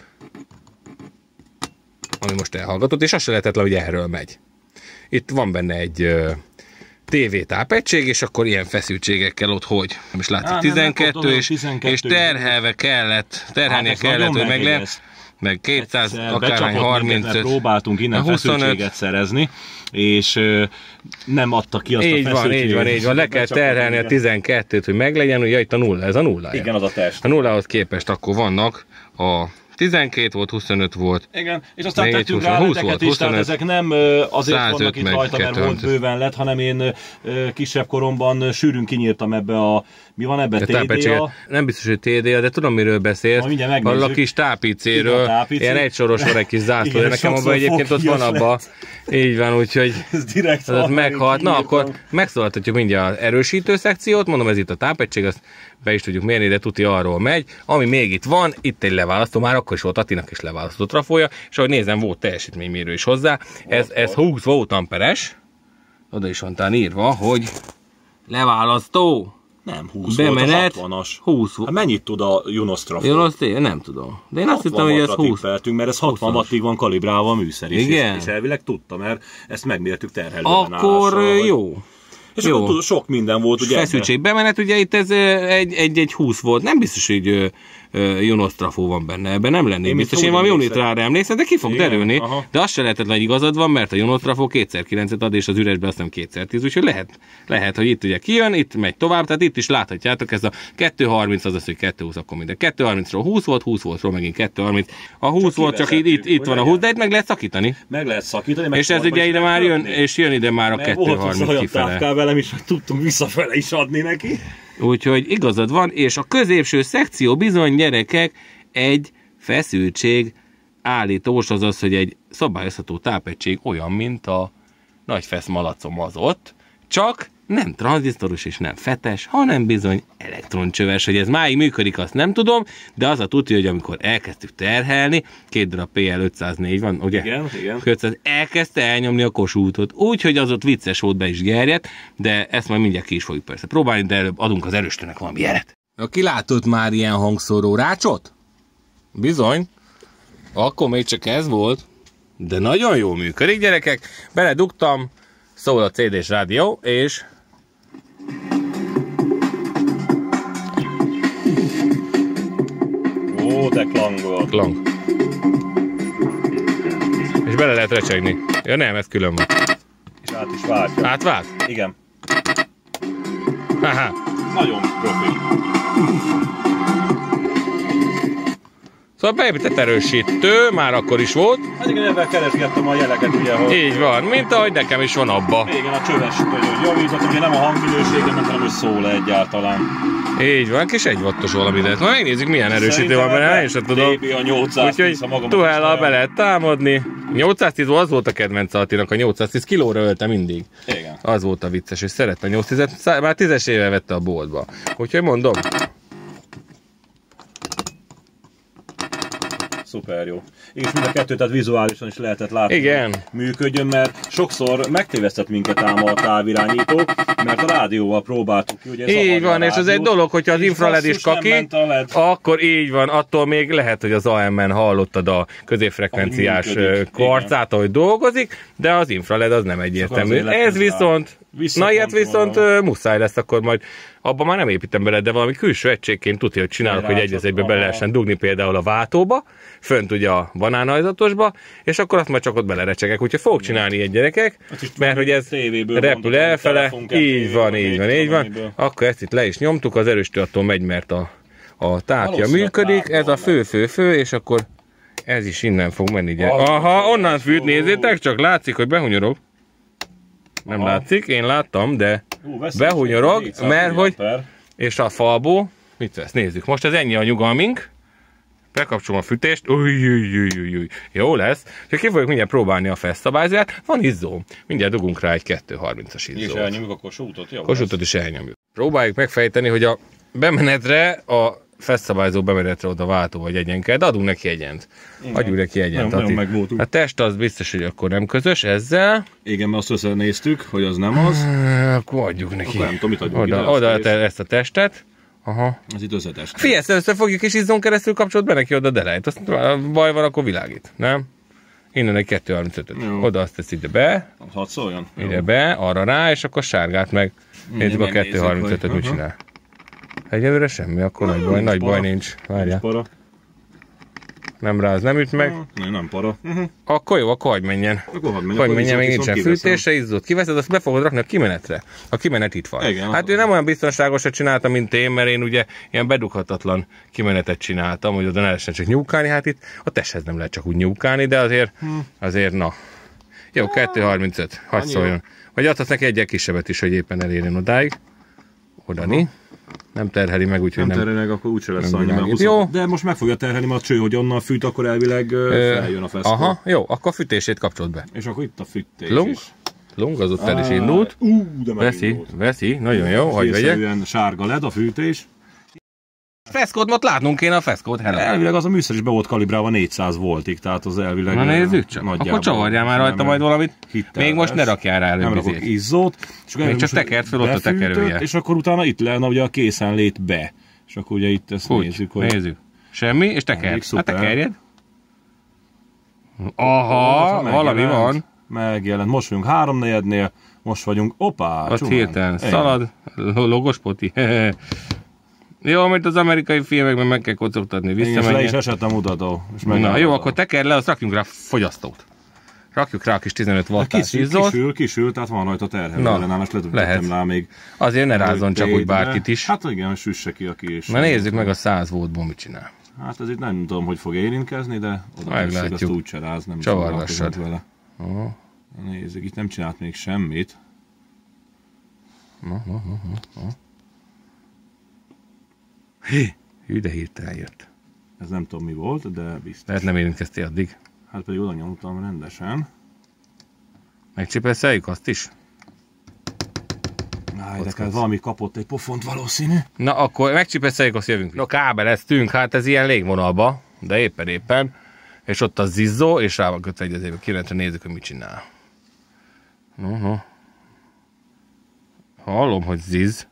ami most elhallgatott, és az se lehetetlen, hogy erről megy. Itt van benne egy uh, té vé tápegység, és akkor ilyen feszültségekkel ott hogy. Nem is látszik, Á, tizenkettő, nem, és, tizenkettő, és terhelve kellett, terhelnie hát kellett, hogy meg le, meg kétszáz, akárhány harminc. Próbáltunk innen huszonöt feszültséget szerezni, és uh, nem adta ki azt így a feszültséget. Van, így van, így van, le kell terhelni a tizenkettőt, hogy meglegyen, hogy ja, itt a nulla, ez a nullája. Igen, az a test. A nullához képest akkor vannak a tizenkét volt, huszonöt volt. Igen, és aztán tettünk rá leteket is, tehát ezek nem azért vannak itt rajta, mert volt bőven lett, hanem én kisebb koromban sűrűn kinyírtam ebbe a, mi van ebbe, té dé á? Nem biztos, hogy té dé á, de tudom, miről beszélsz. A kis tápicéről, ilyen egysoros van egy kis zászlója, nekem abban egyébként ott van abban. Így van, úgyhogy ez meghalt. Na, akkor megszólaltatjuk mindjárt az erősítő szekciót, mondom, ez itt a tápegység, azt be is tudjuk mérni, de tuti arról megy. Ami még itt van, itt egy leválasztó, már akkor is volt Attinak is leválasztó trafója, és ahogy nézem, volt teljesítménymérő is hozzá. Ez, ez húsz volt amperes, oda is van tán írva, hogy leválasztó. Nem, húsz bemenet, volt, az hatvanas. húsz. Hát mennyit tud a Junos trafó? Junos té, nem tudom. De én azt hittem, hogy ez húsz. Tippeltünk, mert ez hatvan wattig van kalibrálva a műszer is. Igen. És elvileg tudta, mert ezt megmértük terhelően. Akkor állással, jó. És jó. Akkor sok minden volt, ugye? Feszültség bemenet, ugye itt ez egy, egy, egy húsz volt. Nem biztos, hogy Junos trafó van benne, ebben nem lennék én biztos. Én valami Unitrára emlékszem, de ki fog Igen, derülni. Aha. De azt se lehetetlen, hogy igazad van, mert a Junos trafó kétszer kilencet ad, és az üresbe azt hiszem kétszer tíz, úgyhogy lehet, lehet, hogy itt ugye kijön, itt megy tovább, tehát itt is láthatjátok, ez a kettő harminc, az az, hogy kettő húsz, akkor minden. kettő harmincról húsz volt, húsz voltról megint kettő harminc. A húsz volt, csak itt, itt, itt van a húsz, de itt meg lehet szakítani. Meg lehet szakítani. Meg és ez ugye ide már jön, és jön ide már a kettő harminc kifele. Velem is, hogy tudtunk visszafele is adni neki. Úgyhogy igazad van, és a középső szekció bizony, gyerekek, egy feszültség állítós, az az, hogy egy szabályozható tápegység olyan, mint a nagy fesz malacom az ott, csak nem tranzisztoros és nem fetes, hanem bizony elektroncsöves, hogy ez máig működik, azt nem tudom, de az a tudja, hogy amikor elkezdtük terhelni, két darab pé el ötszáznégy van, ugye? Igen, igen. ötszáz, elkezdte elnyomni a Kossuthot, úgyhogy az ott vicces volt, be is gerjedt, de ezt majd mindjárt ki is fogjuk persze próbálni, de előbb adunk az erősítőnek valami jelet. Aki látott már ilyen hangszóró rácsot? Bizony. Akkor még csak ez volt, de nagyon jól működik, gyerekek. Beledugtam, szól a cé dés rádió, és ó, de klang volt. Klang. És bele lehet recsegni. Ja nem, ez külön van. És át is váltja. Átvált? Igen. Haha. Nagyon profi. Szóval beépített erősítő, már akkor is volt. Hát igen, ebben keresgettem a jeleket, ugye, hogy... Így van, mint ahogy nekem is van abba. Igen, a csöves, hogy javított, ugye nem a hangminőségen, hanem hogy szól egyáltalán. Így van, kis egy wattos valami, de ma megnézzük milyen erősítő van benne, én sem tudom. Úgyhogy Tuhellal be lehet támadni. nyolcszáztíz az volt a kedvenc Attinak, a nyolcszáztíz kilóra ölte mindig. Igen. Az volt a vicces, és szerette a nyolcszáztízet, már tízes éve vette a boltba. Úgyhogy mondom. Szuper jó. És mind a kettőt, tehát vizuálisan is lehetett látni, igen, működjön, mert sokszor megtévesztett minket ám a távirányító, mert a rádióval próbáltuk ki, ugye így van, és az egy dolog, hogyha az infraled is kaki, akkor így van, attól még lehet, hogy az á em-en hallottad a középfrekvenciás kvarcát, ahogy dolgozik, de az infraled az nem egyértelmű. Ez viszont, na ilyet viszont uh, muszáj lesz, akkor majd abban már nem építem bele, de valami külső egységként tudja, hogy csinálok, hogy egy az egybe bele lehessen dugni például a váltóba, fönt ugye a banánajzatosba, és akkor azt majd csak ott belerecsegek. Úgyhogy fogok csinálni egy gyerekek, mert hogy ez repül elfele, így van, így van, így van. Akkor ezt itt le is nyomtuk, az erősítő attól megy, mert a, a tápja működik, ez a fő-fő-fő, és akkor ez is innen fog menni. Gyere. Aha, onnan fűt, nézzétek, csak látszik, hogy behunyorog. Nem aha. látszik, én láttam, de Ú, behunyorog, mert hogy, és a falból, mit vesz, nézzük, most ez ennyi a nyugalmink, bekapcsolom a fűtést, ujjjjjjjjjjj, jó lesz, és ki fogjuk mindjárt próbálni a fesztabályzóját, van izzó, mindjárt dugunk rá egy kettő harmincas izzót. És elnyomjuk a kossuthot, jó? Kossuthot is elnyomjuk. Próbáljuk megfejteni, hogy a bemenetre, a fesztabályzó bemenetre oda váltó vagy egyen kell, de adunk neki egyent. Adjuk neki egyent. A test az biztos, hogy akkor nem közös ezzel. Igen, mert azt összenéztük, hogy az nem az. Akkor adjuk neki. Akkor nem tudom, mit adjuk oda, ide, oda te ezt a testet. Aha. Ez itt összetest. Figyelj, ezt összefogjuk és izzon keresztül kapcsolt be neki oda delejt. Azt baj van, akkor világít, nem? Innen egy kettő harmincötöt. Oda azt tesz ide be. Hadd szóljon. Ide jó. Be, arra rá, és akkor sárgát meg. Nézzük a kettő harmincötöt mit csinál. Egyelőre semmi, akkor nagy baj, nagy baj nincs. Várjál. Nem ráz, nem üt meg. Nem, nem para. Uh-huh. Akkor jó, akkor hagyj menjen. Akkor hagyj menjen, hagyj menjen, még nincsen fűtésre, izzót kiveszed, azt be fogod rakni a kimenetre. A kimenet itt van. Igen, hát ő nem olyan biztonságosat csinálta, mint én, mert én ugye ilyen bedughatatlan kimenetet csináltam, hogy oda ne lehessen csak nyúkálni, hát itt a testhez nem lehet csak úgy nyúkálni, de azért, azért na. Jó, kettő harmincöt, hadd szóljon. Vagy adhatsz neki egyel kisebbet is, hogy éppen elérjen odáig. Odani. Nem terheli meg, úgyhogy nem... Nem terheli meg, akkor úgyse lesz annyi. Jó. De most meg fogja terhelni, mert a cső, hogy onnan fűt, akkor elvileg feljön a feszkó. Aha, jó, akkor a fűtését kapcsolt be. És akkor itt a fűtés Lung. is. Lung, az ott el is indult. Ú, de veszi, veszi, nagyon jó, hogy vegyek. Sárga led a fűtés. Feszkót, most látnunk kéne a feszkót, hello. Elvileg az a műszer is be volt kalibrálva négyszáz voltig, tehát az elvileg... Na nézzük csak, akkor csavarjál már rajta majd valamit. Még most ne rakjál rá előbb. Nem rakok izzót. Még csak tekert fel ott a tekerője. És akkor utána itt lenne ugye a készenlét be. És akkor ugye itt ezt úgy, nézzük, hogy... nézzük. Semmi, és teker. Hát tekerjed. Aha, valami van. Megjelent. Most vagyunk háromnegyednél, most vagyunk, opá, ott hirtelen szalad, logos poti. Jó, mert az amerikai filmekben meg kell kocogtatni, visszamenjen. Igen, le is esett a mutató. Na jó, akkor teker le, azt rakjunk rá fogyasztót. Rakjuk rá a kis tizenöt wattás izzót. Kisül, kisül, tehát van rajta terhelő ellenállás, lehet. Rá még. Azért ne rázzon csak úgy bárkit is. Hát igen, süsse ki, aki is. Na nézzük meg a száz voltból mit csinál. Hát ez itt nem tudom, hogy fog érintkezni, de oda meglátjuk. Azt úgy se ráz, nem csavargassad vele. Oh. Nézzük, itt nem csinált még semmit. Na, na, na, na. Hé, hű, de hirtelen jött. Ez nem tudom mi volt, de biztos. Lehet nem érintkeztél addig. Hát pedig oda nyomtam rendesen. Megcsipeszeljük azt is? Áj, de valami kapott egy pofont valószínű. Na akkor megcsipeszeljük, azt jövünk. No, kábeleztünk, hát ez ilyen légvonalba, de éppen éppen. És ott a zizzó, és rá van kötve egy az évben. Kirentre nézzük, hogy mit csinál. No, no. Hallom, hogy zizz.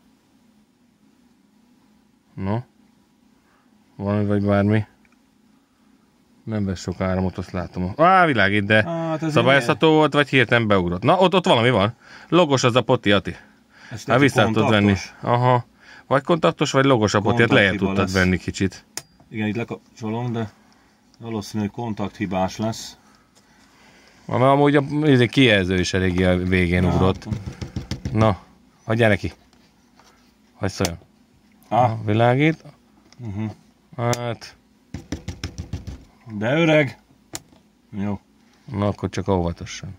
No. Valami vagy bármi. Nem vesz sok áramot, azt látom. Á, világít, de hát szabályozható volt, vagy hirtelen beugrott. Na, ott, ott valami van. Logos az a poti, Ati. Hát vissza tudod venni. Aha. Vagy kontaktos, vagy logos a poti, hát lejjebb tudtad venni kicsit. Igen, itt lekapcsolom, de valószínű, hogy kontakthibás lesz. Mert amúgy a kijelző is eléggé a végén ja, ugrott. Na, hagyjál neki. Hagyj szóljon. Ah. Világít. Uh-huh. Hát... De öreg. Jó. Na akkor csak óvatosan.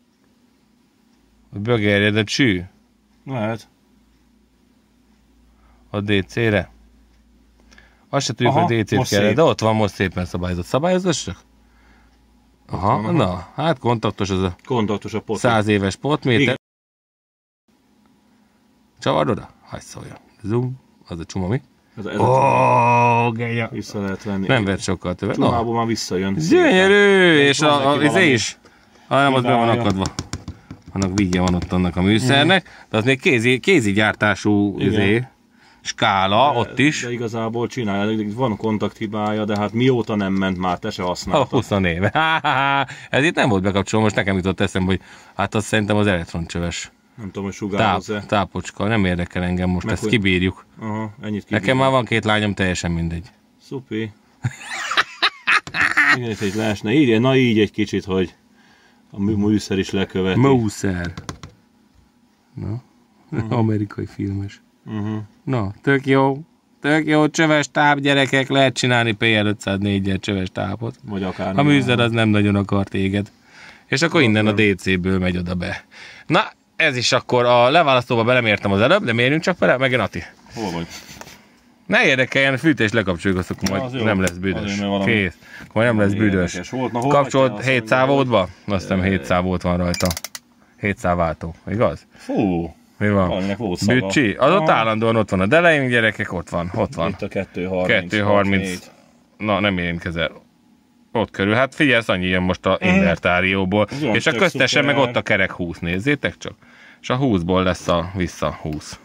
A bögerjed a csű. Lehet. A dé cére. Azt se tudjuk, Aha, hogy dé cét kell, de ott van most szépen szabályozott. Szabályozassak? Aha, van, na, hát kontaktos az a kontaktos a pot. száz éves potméter. Csavard oda? Hagyj szóljon. Zoom, az a csuma mi? Ez, ez Ó, oh, genya. Vissza lehet venni. Nem vett sokkal többet. Csumából már visszajön. Gyönyörű, és a, a, izé is. Ah, nem, az be van akadva. Annak vígje van ott annak a műszernek, de az még kézi, kézi gyártású izé, skála, de, ott is. De igazából csinálja, van kontakthibája, de hát mióta nem ment már, te se használtad. húsz éve. Ez itt nem volt bekapcsolva, most nekem jutott eszembe, hogy hát azt szerintem az elektroncsöves. Nem tudom, hogy sugároz-e. Táp, tápocska, nem érdekel engem most, meg ezt hogy... kibírjuk. Aha, ennyit kibírjuk. Nekem már van két lányom, teljesen mindegy. Szupi. Igen, itt egy leesne. Így, na így egy kicsit, hogy a műszer is leköveti. Műszer. Na, uh-huh. Amerikai filmes. Uh-huh. Na, tök jó. Tök jó, csöves táp, gyerekek, lehet csinálni pé el ötszáznégyel csöves tápot. Vagy akár. A műszer az nem nagyon akar téged. És akkor innen nem. A dé céből megy oda be. Na, ez is akkor a leválasztóba belemértem az előbb, de mérjünk csak vele, meg Ati. Hol vagy? Ne érdekeljen, a fűtés lekapcsoljuk, azt akkor majd nem lesz büdös. Kész. Akkor nem lesz büdös. Kapcsolt hét szávódba? Azt hiszem hét szávót van rajta. hét szávváltó, igaz? Fú. Mi van? Bücsi? Az ott állandóan ott van a delején, gyerekek, ott van, ott van. Itt a kettő harminc. kettő harminc. Na, nem érintkezel. Ott körül. Hát figyelj, annyi jön most a invertárióból. Mm. És a köztesen meg ott a kerek húsz, nézzétek csak. És a húszból lesz a vissza húsz.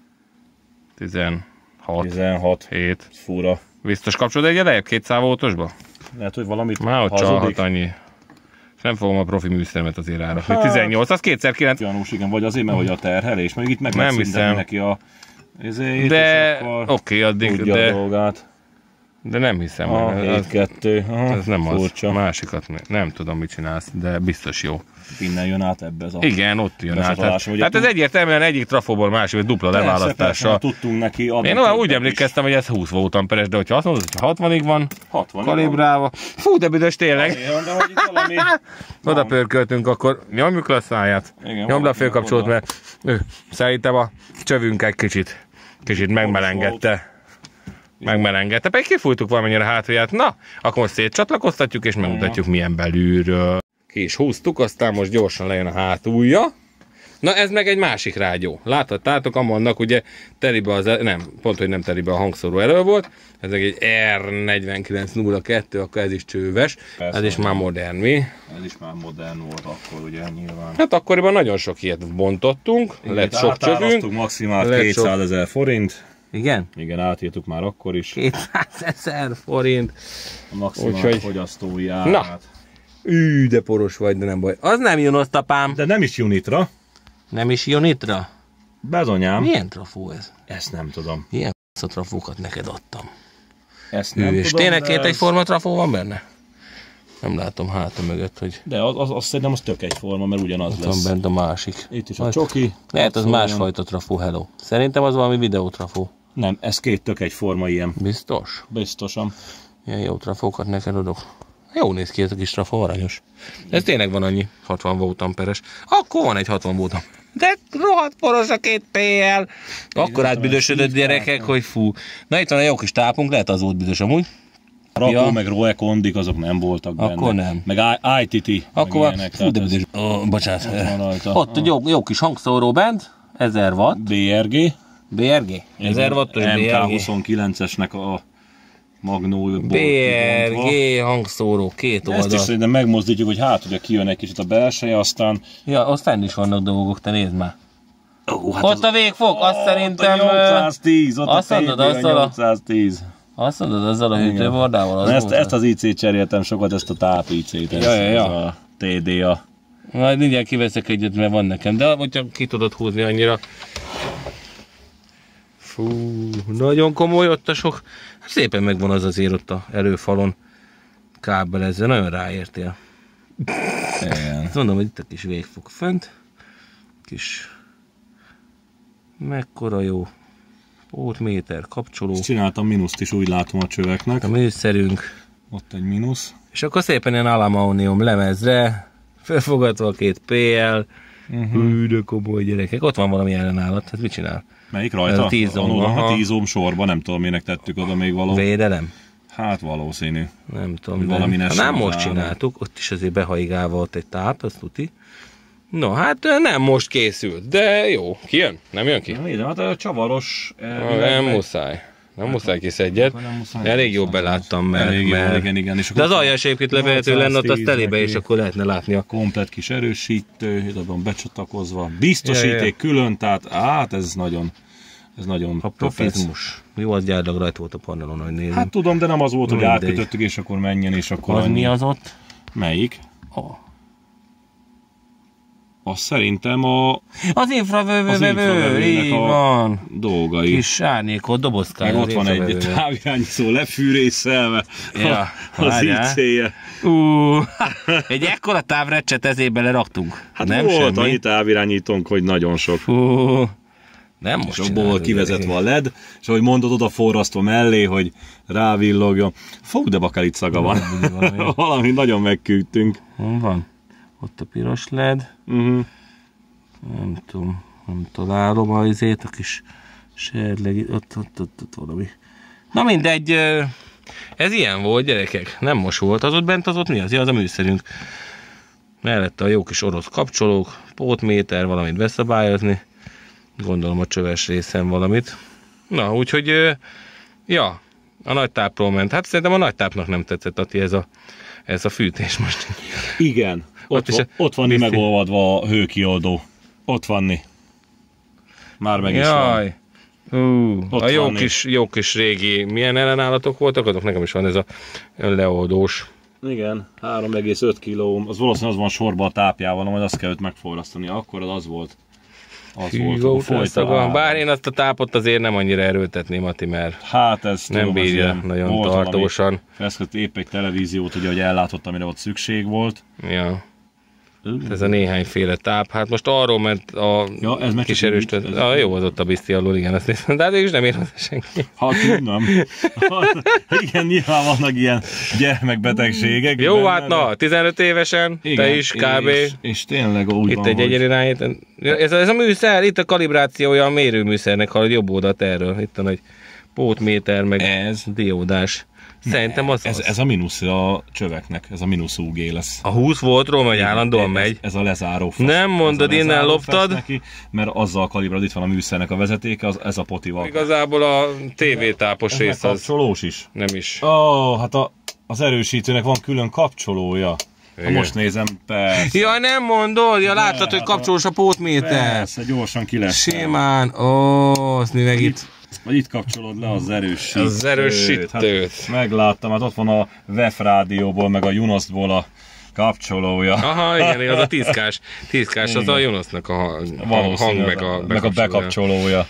tizenhat. tizenhat. hét. Fura. Biztos kapcsolod egy elejebb két szávótosba? Lehet, hogy valamit már ott csalhat annyi. És nem fogom a profi műszeremet azért ára. Hát, tizennyolc, az kétszer kilenc. Janús, igen, vagy azért, mert hogy a terhelés. Meg itt meg nem hiszem neki a... Ezért, de oké, okay, addig, de... a dolgát. De nem hiszem, ah, hogy ez, kettő. ez nem furcsa. Az. Másikat nem tudom, mit csinálsz, de biztos jó. Innen jön át ebbe ez a... Igen, ott jön át. Tehát, tehát ez egyértelműen egyik trafóból másik, vagy dupla persze, leválasztással. Persze, tudtunk neki adni. Én olyan úgy emlékeztem, hogy ez húsz voltamperes, de hogyha azt mondod, hogy hatvanig van, hatvan kalibrálva. Fú, de büdös tényleg. Azért, de hogy itt valami... Oda pörköltünk, akkor nyomjuk le a száját. Nyomd le a főkapcsolót, mert ő, szerintem a csövünk egy kicsit, kicsit megmelengedte. Megmelengedte, pedig kifújtuk valamennyire a hátulját. Na, akkor most szétcsatlakoztatjuk és megmutatjuk milyen belülről. Ki is húztuk, aztán most gyorsan lejön a hátulja. Na ez meg egy másik rádió. Láthattátok, amannak ugye telibe az, nem, pont hogy nem telibe a hangszóró elő volt. Ez egy er negyvenkilenc nulla kettő, akkor ez is csőves. Persze, ez is már modern, mi? Ez is már modern volt akkor ugye nyilván. Hát akkoriban nagyon sok ilyet bontottunk, igen, lett sok csövünk. Maximál kétszázezer forint. Igen? Igen, átírtuk már akkor is. kétszázezer forint. A maximális fogyasztói árát. Na, ű, de poros vagy, de nem baj. Az nem jön azt, apám. De nem is Unitra. Nem is Unitra? Bezonyám. Milyen trafó ez? Ezt nem tudom. Ilyen f*** trafókat neked adtam. Ezt nem ű, és tudom, tényleg két ez... egyforma trafó van benne? Nem látom háta mögött, hogy... De az, az, az szerintem az tök egyforma, mert ugyanaz ott lesz. van bent a másik. Itt is a csoki. Lehet az szóval másfajta trafó, hello. Szerintem az valami videótrafó. Nem, ez két tök egyforma ilyen. Biztos? Biztosan. Ilyen jó trafókat neked adok. Jó néz ki ez a kis trafó, aranyos. Ez tényleg van annyi, hatvan voltamperes. Akkor van egy hatvan voltamperes. De rohadt poros a két pé el. Akkor átbüdösödött gyerekek, hogy fú. Na itt van egy jó kis tápunk, lehet az volt büdös amúgy. Rakó ja. Meg Roe kondik, azok nem voltak benne. Akkor nem. Meg i té té. Akkor van, fú, de büdös. Oh, bocsánat. Ott, ott jó, jó kis hangszóró bent, ezer watt. bé er gé. bé er gé? ezer wattos bé er gé. em ká huszonkilencesnek a magnóból. bé er gé hangszóró, két oldal. Ezt is szerintem megmozdítjuk, hogy hát ugye kijön egy kicsit a belseje, aztán... Ja, ott fenn is vannak dolgok, te nézd már. Oh, hát ott az... a végfok, azt oh, szerintem... Ott a nyolcszáztíz, ott azt a té bé a nyolcszáztíz. Azt mondod, azzal a hűtőbordával? Az ezt, ezt az í cét cseréltem sokat, ezt a táp í cét, ez, ja, ja, ja. Ez a té dé á. Majd mindjárt kiveszek egyet, mert van nekem, de hogyha ki tudod húzni annyira. Fú, nagyon komoly ott a sok. Szépen megvan az azért ott a előfalon kábelezve, nagyon ráértél. Igen. Mondom, hogy itt a kis végfog fönt. Kis... Mekkora jó. Pótméter, kapcsoló. Ezt csináltam mínuszt is, úgy látom a csöveknek. A műszerünk. Ott egy mínusz. És akkor szépen ilyen aluminum lemezre, felfogadva két pé el, uh-huh. Hű, de komoly gyerekek. Ott van valami ellenállat, hát mit csinál? Melyik rajta? A tíz ohm, a tíz ohm sorban, nem tudom, minek tettük oda még való. Védelem? Hát valószínű. Nem tudom, de de nem most csináltuk, ott is azért behaigálva ott egy táp, azt tuti. No, hát nem most készült, de jó. Ki jön? Nem jön ki? Nem, hát a csavaros... Ah, nem meg... muszáj. Nem muszáj kész egyet. Elég jó beláttam, mert... Elég mert... jó, igen, igen. És de az aljas egyébként levehető lenne ott a telébe, és akkor lehetne látni a... Komplet kis erősítő, ide van becsatlakozva. Biztosíték ja, ja. külön, tehát hát ez nagyon... Ez nagyon a profizmus. Jó, az gyárlag rajta volt a panelon, hogy nézem. Hát tudom, de nem az volt, hogy átkötöttük, és akkor menjen, és akkor... Az annyi. Mi az ott? Melyik? Oh. Az szerintem a... Az infravevővevő, így van. Dolgai. Kis árnyékot, dobozkája. Meg ott van egy távirányító lefűrészelve. Ja, az í cé-je. Uh, egy ekkora távrecset ezért beleraktunk. Hát nem volt semmi. Annyi távirányítónk, hogy nagyon sok. Uh, nem most és abból kivezetve a led, és ahogy mondod, oda forrasztva mellé, hogy rávillogjon. Fú, de bakelit szaga van. van. Valami nagyon megküldtünk. Hol van? Ott a piros led. Uh-huh. Nem tudom, nem találom a izét, a kis serleg, ott, ott, ott, ott valami. Na mindegy, ez ilyen volt, gyerekek, nem most volt, az ott bent, az ott mi az? Ja, az a műszerünk. Mellette a jó kis orosz kapcsolók, pótméter, valamit beszabályozni. Gondolom a csöves részen valamit. Na, úgyhogy, ja, a nagy tápról ment. Hát szerintem a nagy tápnak nem tetszett, Ati, ez a, ez a fűtés most. Igen. Ott, ott, ott van mi megolvadva a hőkioldó. Ott van. Már meg is Jaj. van. Uh, a jó kis, jó kis régi, milyen ellenállatok voltak? Azok nekem is van ez a leoldós. Igen, három egész öt kiló. Az valószínűleg az van sorba a tápjával, majd azt kell őt megforrasztani. Akkor az az volt. Az Hű, volt folyta. Bár én azt a tápot azért nem annyira erőltetném, Ati, mert hát ez nem tudom, bírja nagyon tartósan. Felszkött épp egy televíziót, ugye, hogy ellátott, amire ott szükség volt. Ja. Ez a néhányféle táp. Hát most arról ment a ja, ez kis erősítő. Ah, jó, az ott a biszti alól, igen, azt néztem. De hát is nem ér hozzá senki. Hát nem. Igen, nyilván vannak ilyen gyermekbetegségek. Jó, benne, hát na, tizenöt évesen, igen, te is kb. És, és tényleg úgy itt van, egy egyéni irányít. Ez, ez a műszer, itt a kalibrációja a mérőműszernek, ha jobb oldalt erről. Itt van egy pótméter, meg ez diódás. Szerintem az ez, az. Ez a mínusz a csöveknek, ez a mínusz u gé lesz. A húsz voltról megy, állandóan megy. Ez, ez a lezáró fasz. Nem mondod, innen loptad. Neki, mert azzal kalibrálod, itt van a műszernek a vezetéke, az, ez a potival. Igazából a tévétápos rész az. Kapcsolós is? Nem is. Ó, oh, hát a, az erősítőnek van külön kapcsolója. Ha most nézem, persze. Jaj, nem mondod, ja, láttad, hogy kapcsolós a pótméter. Persze, gyorsan ki lesz. Simán, ó, azt mi meg itt. Vagy itt kapcsolod le az erősítőt. Az erősítőt. Hát megláttam, hát ott van a vé e ef rádióból, meg a Junoszból a kapcsolója. Aha, igen, az a tízkás. tízkás az a Junosznak a hang, hang meg a, meg a bekapcsolója.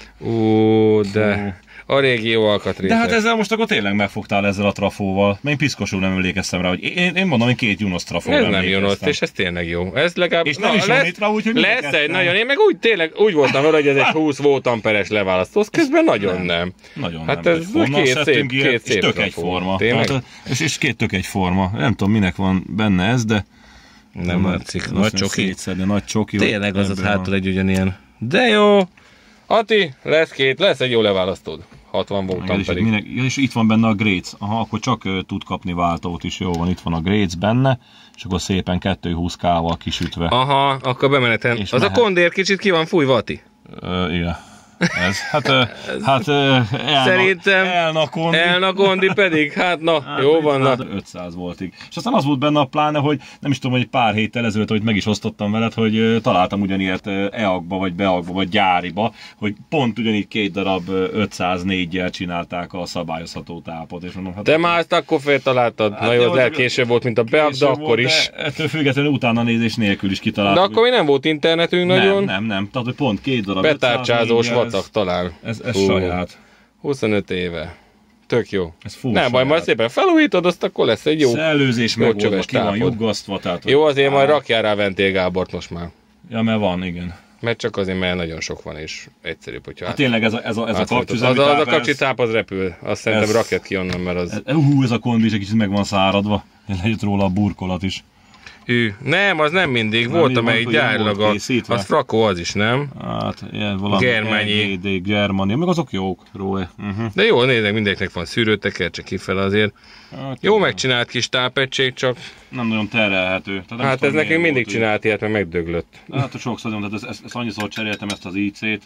Ó, de a régi jó alkatrészek. De hát ezzel most akkor tényleg megfogtál ezzel a trafóval. Én piszkosul nem emlékeztem rá, hogy én, én mondom, hogy két Junosz trafóval ez nem Junosz, és ez tényleg jó. Ez legalább... És nem na, is lesz, rá, úgy, hogy lesz egy nagyon, én meg úgy tényleg úgy voltam vele, hogy ez egy húsz volt amperes leválasztó, az közben nagyon nem. nem. Nagyon hát nem. ez két szép, ilyen, két szép és tök egyforma. Hát, és, és két tök egyforma. Nem tudom, minek van benne ez, de... Nem látszik. Nagy csoki. Nagy csoki. Tényleg az az hátul egy ugyanilyen. De jó! Ati, lesz két, lesz egy jó leválasztód. hatvan voltam pedig. Minek, és itt van benne a Grace. Aha, akkor csak uh, tud kapni váltót is. Jó van, itt van a Grace benne. És akkor szépen kettőszázhúsz-kával kisütve. Aha, akkor bemenetem. Az mehet. A kondér kicsit ki van fújva, Ati? Uh, igen. Ez, hát, uh, hát uh, elna, szerintem elnakondi. elnakondi pedig, hát na, hát jó van. Na. ötszáz voltig. És aztán az volt benne a pláne, hogy nem is tudom, hogy pár héttel ezelőtt, hogy meg is osztottam veled, hogy uh, találtam ugyanilyet uh, é á gé-ba, vagy bé á gé-ba, vagy gyáriba, hogy pont ugyanígy két darab uh, ötszáznégyel csinálták a szabályozható tápot. És mondom, hát, te már ezt akkor feltaláltad. Hát, na jó, az lehet később volt, mint a bé á gé, de akkor volt, is. De ettől függetlenül utána nézés nélkül is kitaláltuk. De akkor mi nem volt internetünk nem, nagyon? Nem, nem, tehát hogy pont két darab betárcsázós vacak talán. Ez, ez saját. huszonöt éve. Tök jó. Ez nem baj, majd szépen felújítod, azt akkor lesz egy jó szellőzés jó megoldva, ki van juggasztva. Tehát, jó, azért á... majd rakjál rá Ventél Gábort most már. Ja, mert van, igen. Mert csak azért, mert nagyon sok van és egyszerűbb, hogyha... Hát tényleg ez a, ez a, ez a kapcsüzemi táp, az, az a kapcsitáp az repül, azt szerintem ez, rakjad ki onnan, mert az... Ez, hú, ez a kondi is egy kicsit meg van száradva, lejött róla a burkolat is. Hű, nem, az nem mindig, nem volt amelyik gyárilag, a, az frakó az is, nem? Hát, ilyen valami Germányi. Germani, meg azok jók róla. Uh-huh. De jó, nézzek, mindenkinek van szűrőteker, csak kifele azért. Hát, jó megcsinált kis tápegység, csak... Nem nagyon terelhető. Tehát hát ez nekünk mindig volt, csinált ilyet, mert megdöglött. Hát sokszor, tehát ezt, ezt, ezt annyiszor cseréltem ezt az í cét.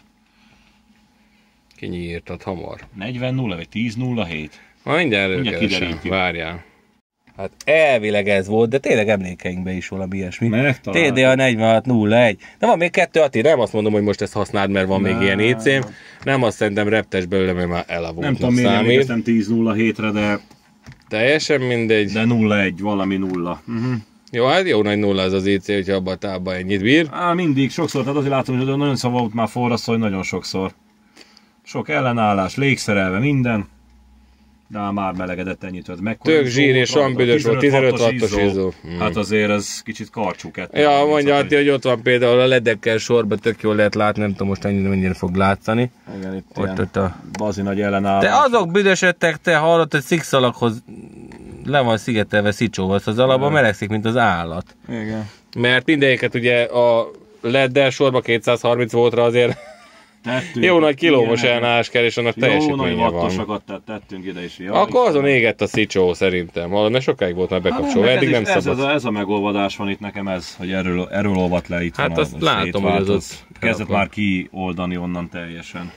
Kinyírtad hamar. negyven nulla vagy tíz nulla hét. Ma mindjárt előkeresem, várjál. Hát elvileg ez volt, de tényleg emlékeinkben is valami ilyesmi. té dé á negyvenhat nulla egy. De van még kettő, Ati, nem azt mondom, hogy most ezt használd, mert van ne. még ilyen í cém. Nem azt szerintem reptes belőle, mert már elavultnak nem tudom, miért emlékeztem tíz nulla hétre, de... Teljesen mindegy. De nulla egy, valami nulla. Uh-huh. Jó, hát jó nagy nulla az az í cé, hogyha abban a távban ennyit bír. Á, mindig, sokszor, tehát azért látom, hogy nagyon szabad már forraszol, hogy nagyon sokszor. Sok ellenállás, légszerelve, minden. De már melegedett ennyit, hogy mekkora. Tök zsír és van büdös volt, tizenöt wattos izzó. Hmm. Hát azért ez kicsit karcsú kettő. Ja, mondja Ati, hogy ott van például a ledekkel sorba, tök jól lehet látni, nem tudom most ennyire mennyire fog látszani. Igen, itt ott, ott a... bazi nagy ellenállás. De azok büdösödtek, te hallott, hogy szikszalaghoz le van szigetelve szicsóval, az alapban melegszik, mint az állat. Igen. Mert mindegyiket ugye a leddel sorba kétszázharminc voltra azért tettünk, jó nagy kilómos ellenállás kell, és annak teljesítménye van. Jó nagy wattosakat tettünk ide is. Jaj, akkor azon égett a szicsó szerintem. Hallod, mert sokáig volt már bekapcsolva, hát, eddig nem ez, szabad. Ez a, ez a megoldás van itt nekem ez, hogy erről, erről olvat le itt hát van. Hát azt látom, hogy az ott kezdett már kioldani onnan teljesen.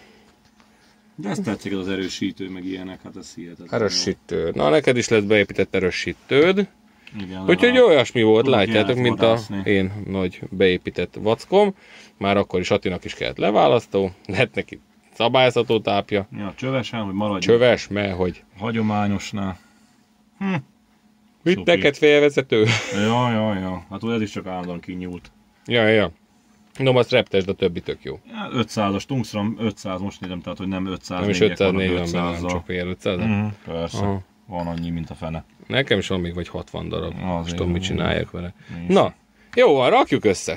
De ezt tetszik, az erősítő, meg ilyenek, hát ez hihetetlen. Erősítő. Na, neked is lesz beépített erősítőd. Igen, úgyhogy olyasmi volt, látjátok, mint a én nagy beépített vackom. Már akkor is Attinak is kellett leválasztó, lett neki szabályzható tápja. Ja, csövesen, hogy maradjon. Csöves, mert hogy... hagyományosnál. Hm. Mit neked félvezető? Ja, ja, ja. Hát ez is csak állandóan kinyúlt. Ja, ja. No, azt reptesd, a többi tök jó. Ja, ötszázas, Tungstram ötszáz, most nézem, tehát hogy nem ötszáz. Nem is ötszáznégy van benne, nem csak fél ötszáz. Mm, persze, aha. Van annyi, mint a fene. Nekem is van még vagy hatvan darab, most tudom, mit csináljak vele. Nincs. Na, jó van, rakjuk össze.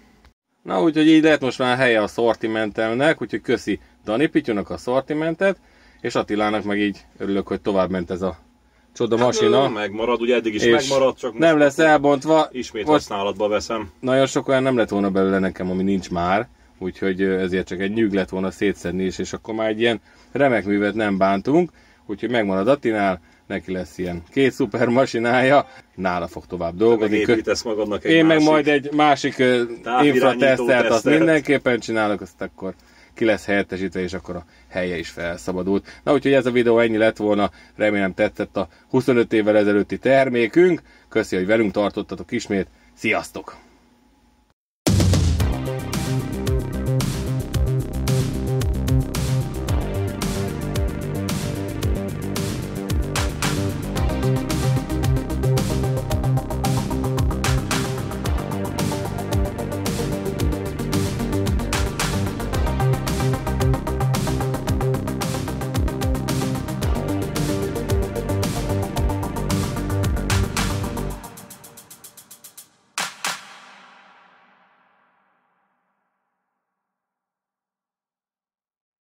Na, úgyhogy így lehet most már helye a szortimentemnek, úgyhogy köszi Dani Pityónak a szortimentet, és Attilának meg így örülök, hogy tovább ment ez a csoda masina. Hát, megmarad, ugye eddig is megmaradt, csak nem lesz elbontva. Ismét használatba veszem. Nagyon sok olyan nem lett volna belőle nekem, ami nincs már, úgyhogy ezért csak egy nyűg lett volna szétszedni is, és akkor már egy ilyen remek művet nem bántunk, úgyhogy megmarad Attinál, neki lesz ilyen két szuper masinája, nála fog tovább dolgozni. Magadnak egy Én másik meg majd egy másik infratesztelt, azt mindenképpen csinálok, azt akkor ki lesz helyettesítve, és akkor a helye is felszabadult. Na, úgyhogy ez a videó ennyi lett volna, remélem tetszett a huszonöt évvel ezelőtti termékünk. Köszi, hogy velünk tartottatok ismét, sziasztok!